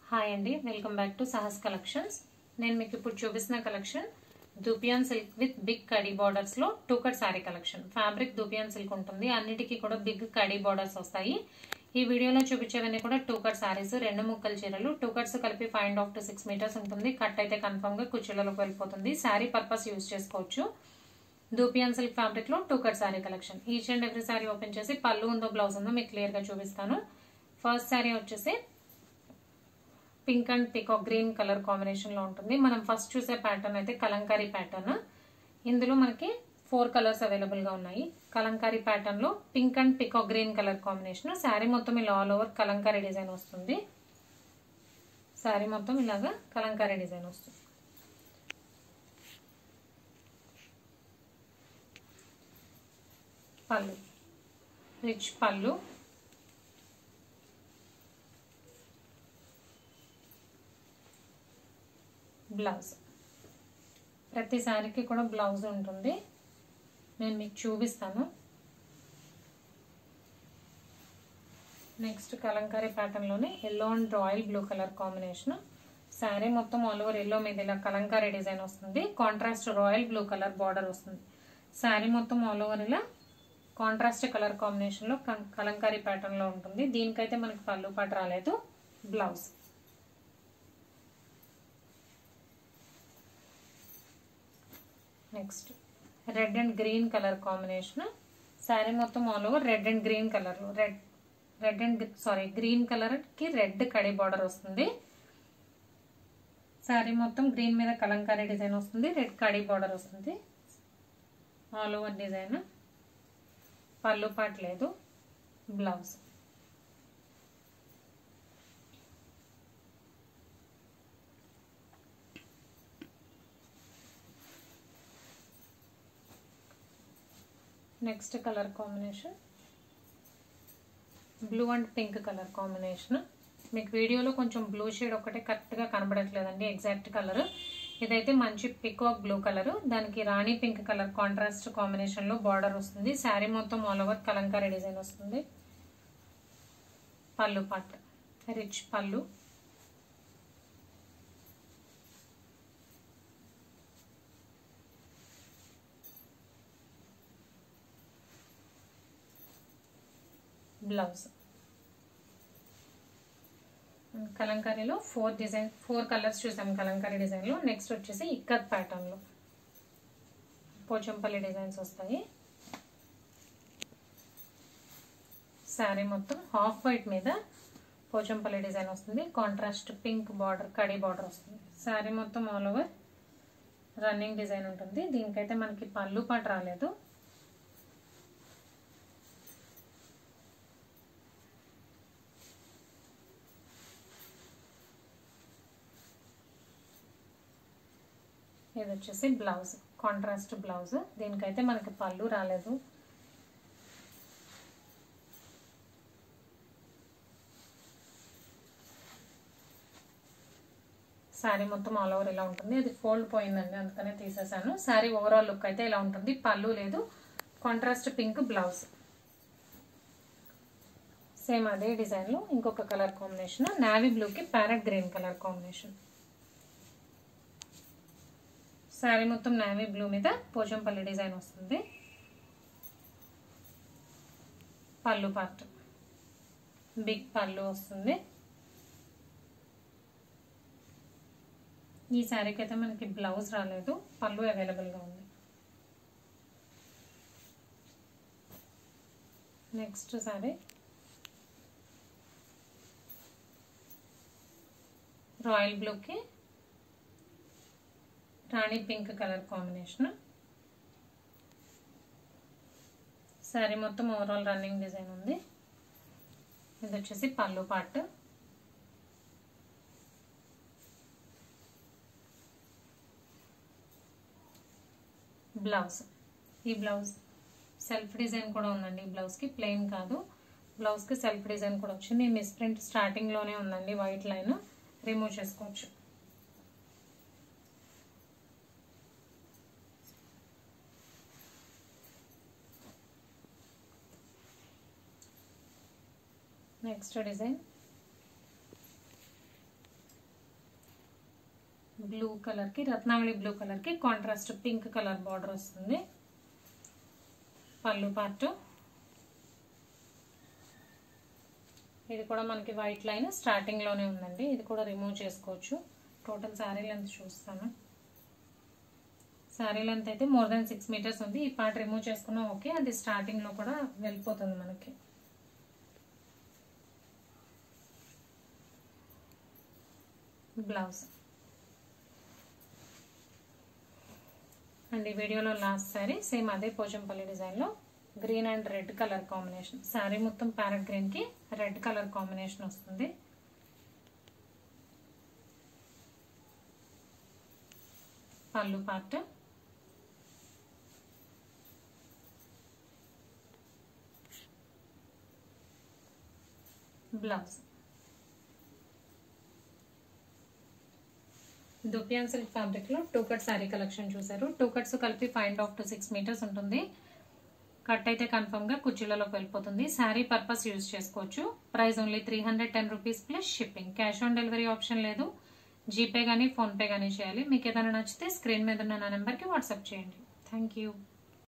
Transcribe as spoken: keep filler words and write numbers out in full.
Hi అండి, welcome back to Sahas collections. నేను మీకు ఇప్పుడు చూపిస్తున్న collection dupion silk with big కడీ బార్డర్స్ లో two cut sari collection. Fabric dupion silk ఉంటుంది, అన్నిటికీ కూడా బిగ్ కడీ బార్డర్స్ వస్తాయి. ఈ వీడియోలో చూపించేవన్నీ కూడా టూ కట్ సారీస్, రెండు ముక్కల చీరలు. టూ కట్స్ కలిపి five and half to six metres ఉంటుంది. కట్ అయితే కన్ఫర్మ్ గా కుర్చీలలోకి వెళ్ళిపోతుంది. శారీ పర్పస్ యూజ్ చేసుకోవచ్చు. దూపియాన్ సిల్క్ ఫ్యాబ్రిక్ లో two cut sari collection. Each and every sari open చేసి పళ్ళు ఉందో బ్లౌజ్ ఉందో మీకు క్లియర్ గా చూపిస్తాను. ఫస్ట్ సారీ వచ్చేసి pink and peacock green colour combination లో ఉంటుంది. మనం ఫస్ట్ చూసే ప్యాటర్న్ అయితే కలంకారీ ప్యాటర్న్. ఇందులో మనకి ఫోర్ కలర్స్ అవైలబుల్ గా ఉన్నాయి. కలంకారీ ప్యాటర్న్ లో pink and peacock green colour combination. Sari మొత్తం ఇలా ఆల్ ఓవర్ కలంకారీ డిజైన్ వస్తుంది. శారీ మొత్తం ఇలాగా కలంకారీ డిజైన్ వస్తుంది. పళ్ళు రిచ్ పళ్ళు, బ్లౌజ్. ప్రతి శారీకి కూడా బ్లౌజ్ ఉంటుంది, నేను మీకు చూపిస్తాను. నెక్స్ట్ కలంకారీ ప్యాటర్న్ లోనే yellow and royal blue colour combination. Sari మొత్తం ఆల్ ఓవర్ ఎల్లో మీద ఇలా కలంకారీ డిజైన్ వస్తుంది. Contrast royal blue colour border వస్తుంది. శారీ మొత్తం ఆల్ ఓవర్ ఇలా కాంట్రాస్ట్ కలర్ కాంబినేషన్ లో కలంకారీ ప్యాటర్న్ లో ఉంటుంది. దీనికైతే మనకి పళ్ళు పాటు రాలేదు. Blouse. Next red and green colour combination. Sari మొత్తం all over red and green colour లో red red and sari green colour కి రెడ్ కడి బార్డర్ వస్తుంది. శారీ మొత్తం గ్రీన్ మీద కలంకారీ డిజైన్ వస్తుంది, రెడ్ కడి బార్డర్ వస్తుంది. All over design. పళ్ళు పాటు లేదు. Blouse. Next colour combination blue and pink colour combination. మీకు వీడియోలో కొంచెం బ్లూ షేడ్ ఒకటే కరెక్ట్ గా కనబడట్లేదండి, ఎగ్జాక్ట్ కలర్. ఇదైతే మంచి పికాక్ బ్లూ కలర్, దానికి రాణి పింక్ కలర్ కాంట్రాస్ట్ కాంబినేషన్ లో బార్డర్ వస్తుంది. శారీ మొత్తం ఆల్ ఓవర్ కలంకారీ డిజైన్ వస్తుంది. పళ్ళు పాట్ రిచ్ పళ్ళు, బ్లౌజ్. కలంకారీలో ఫోర్ డిజైన్ ఫోర్ కలర్స్ చూసాం కలంకారీ డిజైన్ లో. నెక్స్ట్ వచ్చేసి ఇక్కత్ ప్యాటర్న్ లో పోచంపల్లి డిజైన్స్ వస్తాయి. శారీ మొత్తం హాఫ్ వైట్ మీద పోచంపల్లి డిజైన్ వస్తుంది. కాంట్రాస్ట్ పింక్ బార్డర్ కడి బార్డర్ వస్తుంది. శారీ మొత్తం ఆల్ ఓవర్ రన్నింగ్ డిజైన్ ఉంటుంది. దీనికైతే మనకి పళ్ళు పాటు రాలేదు. ఇది వచ్చేసి బ్లౌజ్, కాంట్రాస్ట్ బ్లౌజ్. దీనికైతే మనకి పళ్ళు రాలేదు. శారీ మొత్తం ఆల్ ఓవర్ ఇలా ఉంటుంది. అది ఫోల్డ్ పోయిందండి, అందుకనే తీసేసాను. శారీ ఓవరాల్ లుక్ అయితే ఇలా ఉంటుంది. పళ్ళు లేదు. Contrast pink blouse. సేమ్ అదే డిజైన్ లో ఇంకొక కలర్ కాంబినేషన్ నావీ బ్లూ కి parrot green colour combination. Sari మొత్తం నావీ బ్లూ మీద పోచంపల్లి డిజైన్ వస్తుంది. పళ్ళు పార్ట్ బిగ్ పళ్ళు వస్తుంది. ఈ శారీకి అయితే మనకి బ్లౌజ్ రాలేదు, పళ్ళు అవైలబుల్ గా ఉంది. నెక్స్ట్ శారీ రాయల్ బ్లూకి రాణి పింక్ కలర్ కాంబినేషన్. శారీ మొత్తం ఓవరాల్ రన్నింగ్ డిజైన్ ఉంది. ఇది వచ్చేసి పళ్ళు పార్ట్. బ్లౌజ్. ఈ బ్లౌజ్ సెల్ఫ్ డిజైన్ కూడా ఉందండి. ఈ బ్లౌజ్ కి ప్లెయిన్ కాదు, బ్లౌజ్ కి సెల్ఫ్ డిజైన్ కూడా వచ్చింది. మిస్ ప్రింట్ స్టార్టింగ్ లోనే ఉందండి, వైట్ లైన్ రిమూవ్ చేసుకోవచ్చు. నెక్స్ట్ డిజైన్ బ్లూ కలర్ కి రత్నావళి బ్లూ కలర్ కి కాంట్రాస్ట్ పింక్ కలర్ బార్డర్ వస్తుంది. పళ్ళు పార్ట్. ఇది కూడా మనకి వైట్ లైన్ స్టార్టింగ్ లోనే ఉందండి. ఇది కూడా రిమూవ్ చేసుకోవచ్చు. టోటల్ శారీ లెంత్ చూస్తాను. శారీ లెంత్ అయితే మోర్ దాన్ సిక్స్ మీటర్స్ ఉంది. ఈ పార్ట్ రిమూవ్ చేసుకున్నా ఓకే, అది స్టార్టింగ్ లో కూడా వెళ్ళిపోతుంది మనకి. బ్లౌజ్ అండ్ ఈ వీడియోలో లాస్ట్ శారీ సేమ్ అదే పోచంపల్లి డిజైన్ లో green and red colour combination. Sari మొత్తం ప్యారెట్ గ్రీన్ కి రెడ్ కలర్ కాంబినేషన్ వస్తుంది. పళ్ళు part. Blouse. Dupion silk fabric లో టూ కట్ శారీ కలెక్షన్ చూసారు. టూ కట్స్ కలిపి five and half to six metres ఉంటుంది. కట్ అయితే కన్ఫర్మ్ గా కుర్చీలలోకి వెళ్ళిపోతుంది. శారీ పర్పస్ యూజ్ చేసుకోవచ్చు. Price only three hundred ten rupees plus shipping. Cash on delivery option లేదు. జీపే గానీ ఫోన్ పే గానీ చేయాలి. మీకు ఏదైనా నచ్చితే స్క్రీన్ మీద ఉన్న నా నెంబర్ కి వాట్సాప్ చేయండి. Thank you.